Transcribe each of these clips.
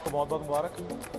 को बहुत बहुत मुबारक।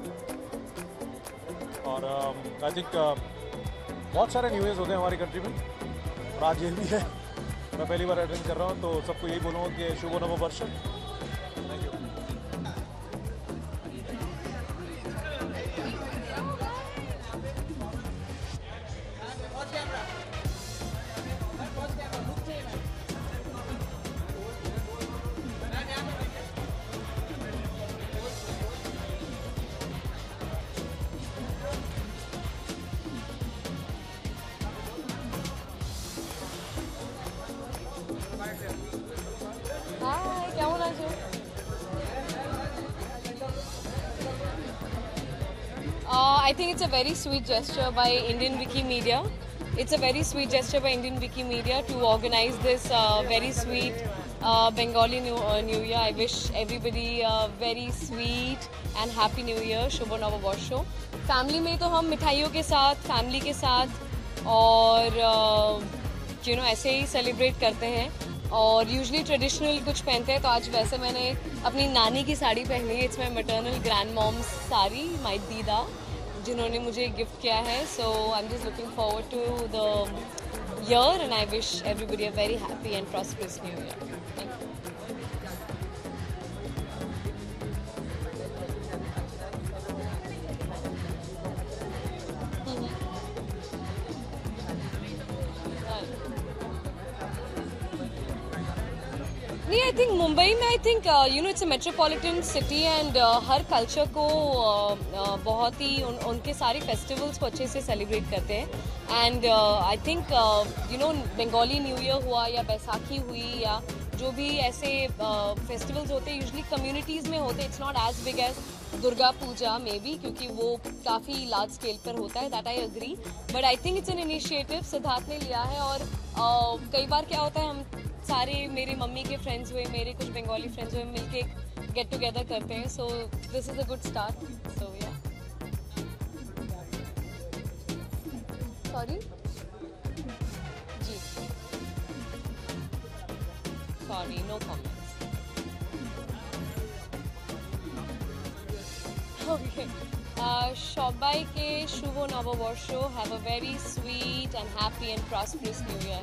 और आई थिंक बहुत सारे न्यू ईयर्स होते हैं हमारी कंट्री में, और आज ये भी है। मैं पहली बार अटेंड कर रहा हूँ, तो सबको यही बोलूँगा कि शुभ नववर्ष। Thank you. Hi, কেমন আছো? I think it's a very sweet gesture by Indian Wikimedia. It's a very sweet gesture by Indian Wikimedia to organize this very sweet Bengali New Year. I wish everybody a very sweet and happy New Year. Shubha Nababarsho. Family में तो हम मिठाइयों के साथ, family के साथ और ऐसे ही सेलिब्रेट करते हैं और यूजुअली ट्रेडिशनल कुछ पहनते हैं। तो आज वैसे मैंने अपनी नानी की साड़ी पहनी है। It's my maternal grandmom's sari, my दीदा, जिन्होंने मुझे गिफ्ट किया है। So I am just looking forward to the year and I wish everybody a very happy and prosperous new year. नहीं, आई थिंक मुंबई में it's a metropolitan city and हर culture को बहुत ही उनके सारे फेस्टिवल्स को अच्छे से सेलिब्रेट करते हैं। And I think Bengali new year हुआ या बैसाखी हुई या जो भी ऐसे फेस्टिवल्स होते हैं यूजुअली कम्युनिटीज़ में होते हैं। It's not as big as Durga Puja may be, क्योंकि वो काफ़ी लार्ज स्केल पर होता है, that I agree. But I think it's an initiative Siddharth ने लिया है। और कई बार क्या होता है, हम सारे मेरे मम्मी के फ्रेंड्स हुए, मेरे कुछ बंगाली फ्रेंड्स हुए, मिलके गेट टुगेदर करते हैं। So this is a good start. So yeah sorry जी, सॉरी, नो कमेंट्स। ओके, সবাইকে শুভ নববর্ষ। Have a very sweet and happy and prosperous new year.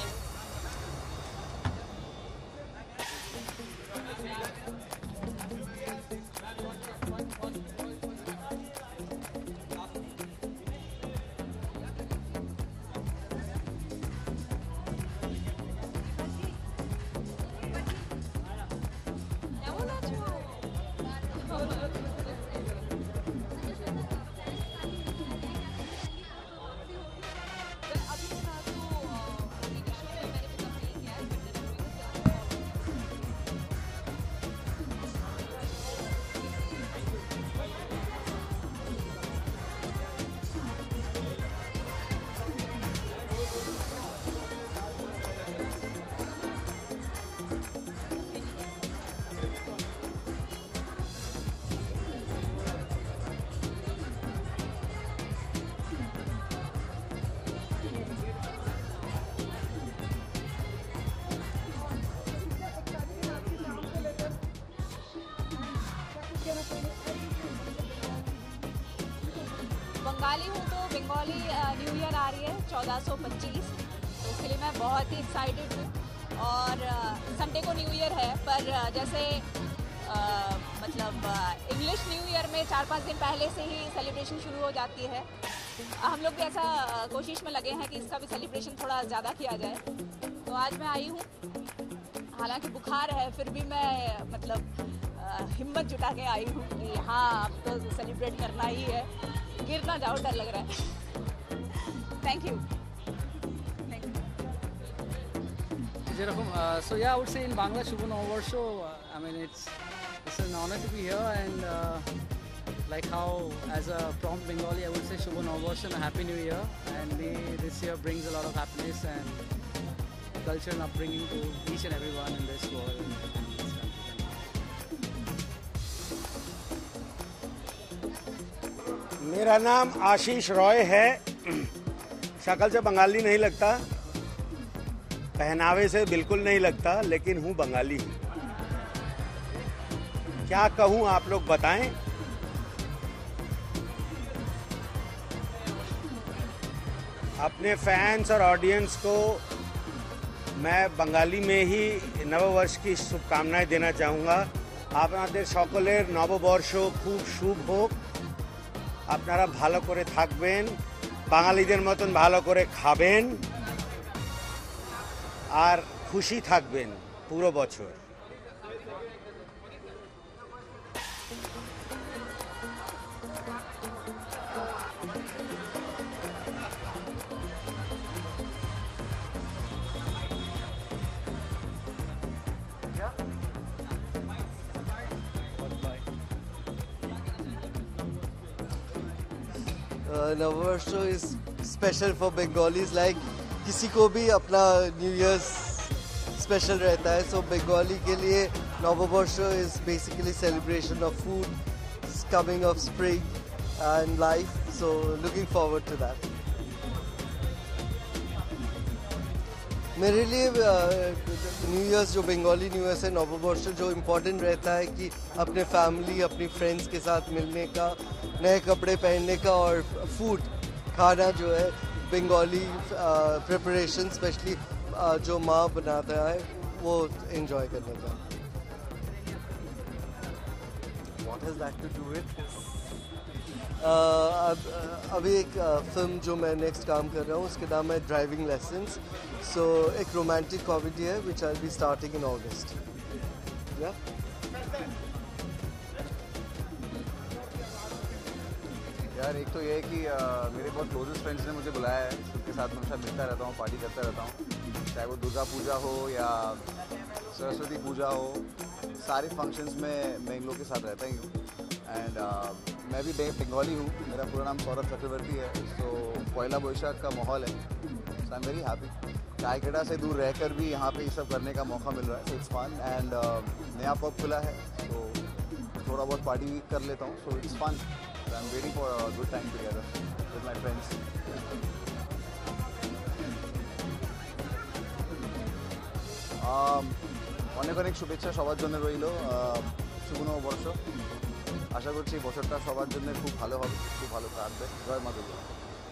Bengali हूँ तो बंगाली न्यू ईयर आ रही है 1425, तो उसके लिए मैं बहुत ही एक्साइटेड हूँ। और संडे को न्यू ईयर है, पर जैसे इंग्लिश न्यू ईयर में 4-5 दिन पहले से ही सेलिब्रेशन शुरू हो जाती है। हम लोग भी ऐसा कोशिश में लगे हैं कि इसका भी सेलिब्रेशन थोड़ा ज़्यादा किया जाए। तो आज मैं आई हूँ, हालांकि बुखार है, फिर भी मैं हिम्मत जुटा के आई हूँ कि हाँ अब तो सेलिब्रेट करना ही है। गिर ना जाओ, डर लग रहा है। Thank you. So yeah, I would say in Bangla, Shubha Nababarsho. I mean, it's an honor to be here, and like how as a prompt Bengali, I would say Shubha Nababarsho and a Happy New Year. And may this year brings a lot of happiness and culture and upbringing to each and everyone in this world and this country. मेरा नाम आशीष रॉय है। शक्ल से बंगाली नहीं लगता, पहनावे से बिल्कुल नहीं लगता, लेकिन हूँ बंगाली। क्या कहूँ, आप लोग बताएं। अपने फैंस और ऑडियंस को मैं बंगाली में ही নববর্ষ की शुभकामनाएं देना चाहूँगा। আপনাদের সকলের নববর্ষ খুব শুভ হোক। আপনারা ভালো করে থাকবেন, বাঙালিদের মতন ভালো করে খাবেন আর খুশি থাকবেন পুরো বছর। Nababarsho is special for Bengalis, like किसी को भी अपना न्यू ईयर्स स्पेशल रहता है, सो बंगाली के लिए Nababarsho is basically celebration of food, coming of spring and life, so looking forward to that. मेरे लिए न्यू ईयर्स जो बंगाली न्यू ईयर्स है नववर्ष जो इम्पोर्टेंट रहता है कि अपने फैमिली अपनी फ्रेंड्स के साथ मिलने का, नए कपड़े पहनने का और फूड खाना जो है बंगाली प्रिपरेशन स्पेशली जो माँ बनाता है वो एंजॉय करने का। What has that to do with this? अभी एक फिल्म जो मैं नेक्स्ट काम कर रहा हूँ उसके नाम है ड्राइविंग लेसन्स, सो एक रोमांटिक कॉमेडी है which I be starting in August. यार एक तो ये है कि मेरे बहुत क्लोजेस्ट फ्रेंड्स ने मुझे बुलाया है, उनके साथ मैं हमेशा मिलता रहता हूँ, पार्टी करता रहता हूँ, चाहे वो दुर्गा पूजा हो या सरस्वती पूजा हो, सारे फंक्शंस में मैं इन लोगों के साथ रहता ही हूँ। एंड मैं भी बंगाली हूँ, मेरा पूरा नाम सौरभ चक्रवर्ती है, तो पहला बोईशाख का माहौल है, so I am very happy. कायकेड़ा से दूर रहकर भी यहाँ पे ये सब करने का मौका मिल रहा है, सो इट्स फन। एंड नया पब खुला है तो थोड़ा बहुत पार्टी भी कर लेता हूँ, so it's fun. I am waiting for a good time together with my friends. অনেক অনেক শুভেচ্ছা সবার জন্য রইল, শুভ নববর্ষ। আশা করছি বছরটা সবার জন্য খুব ভালো হবে, খুব ভালো কাটবে। জয় মা দুর্গা।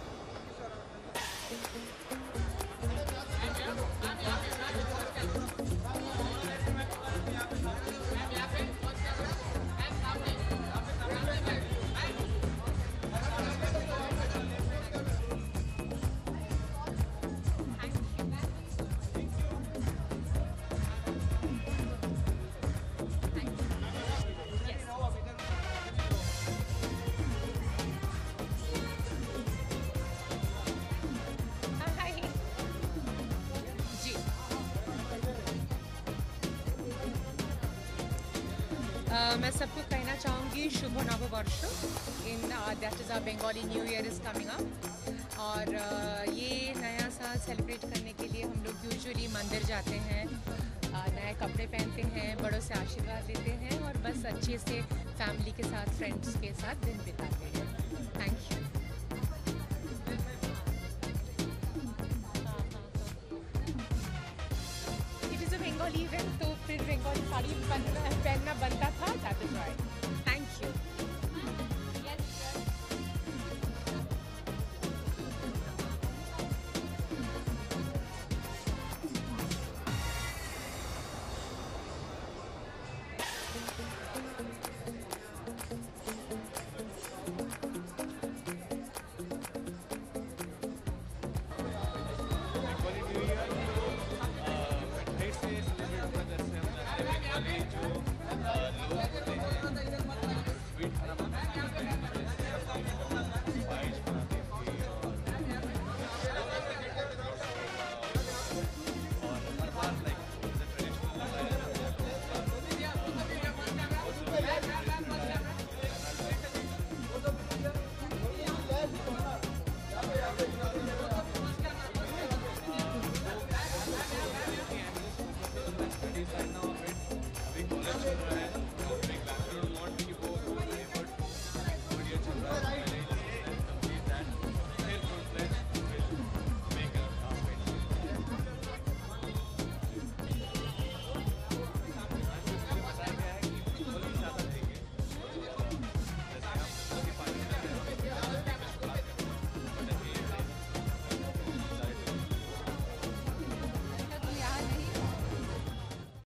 मैं सबको कहना चाहूँगी शुभ नववर्ष। In that is a Bengali new year is coming up, और ये नया साल सेलिब्रेट करने के लिए हम लोग यूजुअली मंदिर जाते हैं, नए कपड़े पहनते हैं, बड़ों से आशीर्वाद लेते हैं और बस अच्छे से फैमिली के साथ फ्रेंड्स के साथ दिन बिताते हैं। Thank you. It is a Bengali event, तो फिर बंगाली साड़ी पहनना बनता था, दैट इज़ राइट।